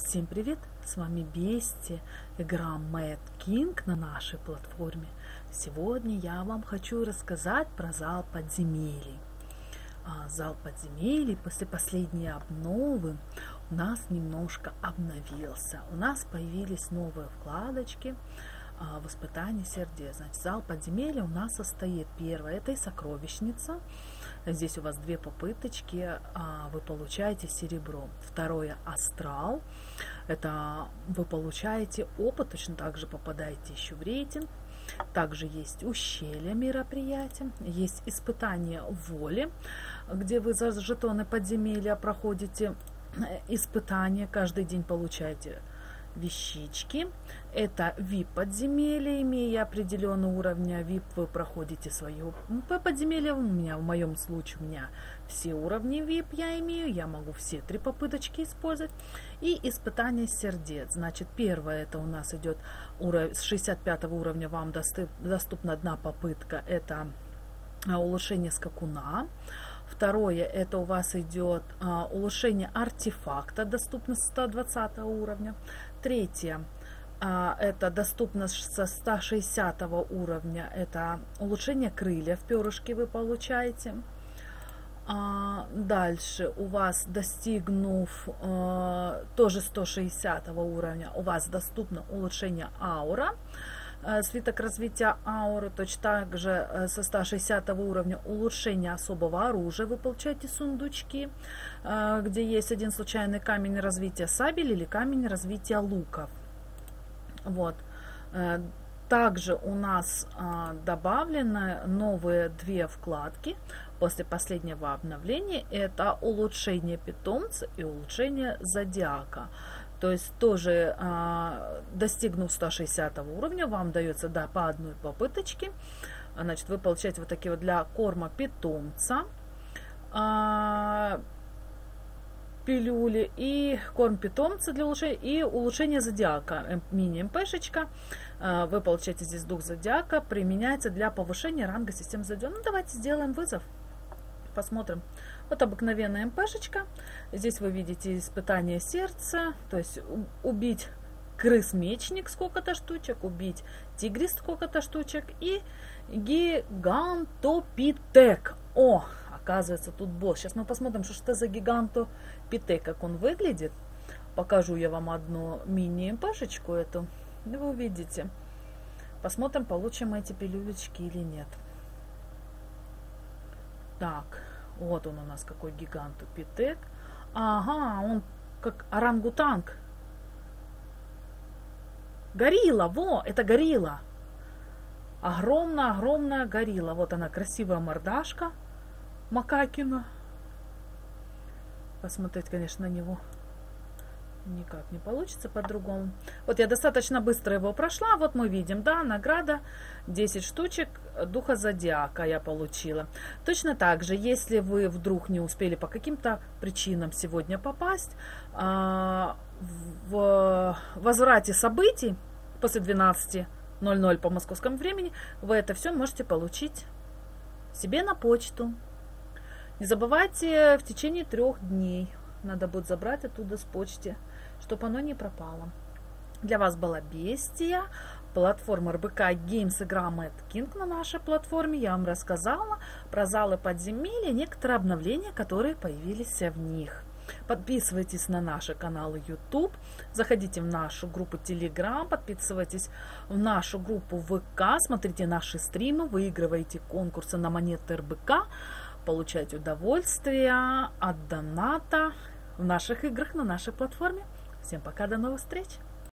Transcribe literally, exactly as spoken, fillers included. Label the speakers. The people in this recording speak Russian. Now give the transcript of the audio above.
Speaker 1: Всем привет! С вами Бести, игра Mad King на нашей платформе. Сегодня я вам хочу рассказать про зал подземелий. Зал подземелий после последней обновы у нас немножко обновился. У нас появились новые вкладочки в испытании сердец. Значит, зал подземелья у нас состоит: первое — это и сокровищница. Здесь у вас две попыточки, вы получаете серебро. Второе — астрал. Это вы получаете опыт, точно так же попадаете еще в рейтинг. Также есть ущелье мероприятия, есть испытание воли, где вы за жетоны подземелья проходите испытания, каждый день получаете вещички. Это ви ай пи подземелье, имея определенный уровень ви ай пи, вы проходите свое подземелье. У меня, в моем случае, у меня все уровни ви ай пи я имею, я могу все три попыточки использовать. И испытание сердец. Значит, первое — это у нас идет с шестьдесят пятого уровня, вам доступна одна попытка, это улучшение скакуна. Второе — это у вас идет а, улучшение артефакта, доступно с сто двадцатого уровня. Третье а, — это доступно со ста шестидесятого уровня, это улучшение крыльев, перышки вы получаете. А, дальше у вас, достигнув а, тоже сто шестидесятого уровня, у вас доступно улучшение аура. Свиток развития ауры, точно так же со ста шестидесятого уровня улучшение особого оружия. Вы получаете сундучки, где есть один случайный камень развития сабель или камень развития луков. Вот. Также у нас добавлены новые две вкладки после последнего обновления. Это улучшение питомца и улучшение зодиака. То есть тоже а, достигнув ста шестидесятого уровня, вам дается да, по одной попыточке. Значит, вы получаете вот такие вот для корма питомца а, пилюли и корм питомца для улучшения и улучшение зодиака. Мини-МПшечка. А, вы получаете здесь дух зодиака. Применяется для повышения ранга системы зодиака. Ну, давайте сделаем вызов. Посмотрим. Вот обыкновенная МПшечка. Здесь вы видите испытание сердца, то есть убить крыс-мечник сколько-то штучек, убить тигрис сколько-то штучек и гигантопитек. О, оказывается, тут босс. Сейчас мы посмотрим, что это за гигантопитек, как он выглядит. Покажу я вам одну мини-МПшечку эту, и вы увидите. Посмотрим, получим эти пилюлечки или нет. Так, вот он у нас какой гигантопитек. Ага, он как орангутанг. Горилла, во, это горилла. Огромная-огромная горилла. Вот она, красивая мордашка макакина. Посмотреть, конечно, на него никак не получится по-другому. Вот я достаточно быстро его прошла. Вот мы видим, да, награда десять штучек духа зодиака я получила. Точно так же, если вы вдруг не успели по каким-то причинам сегодня попасть, в возврате событий после двенадцати ноль ноль по московскому времени, вы это все можете получить себе на почту. Не забывайте, в течение трех дней надо будет забрать оттуда с почты, чтобы оно не пропало. Для вас была Бестия, платформа эр бэ ка Games, игра Mad King на нашей платформе. Я вам рассказала про залы подземелья, некоторые обновления, которые появились в них. Подписывайтесь на наши каналы YouTube, заходите в нашу группу Telegram, подписывайтесь в нашу группу вэ ка, смотрите наши стримы, выигрывайте конкурсы на монеты эр бэ ка, получайте удовольствие от доната в наших играх на нашей платформе. Всем пока, до новых встреч!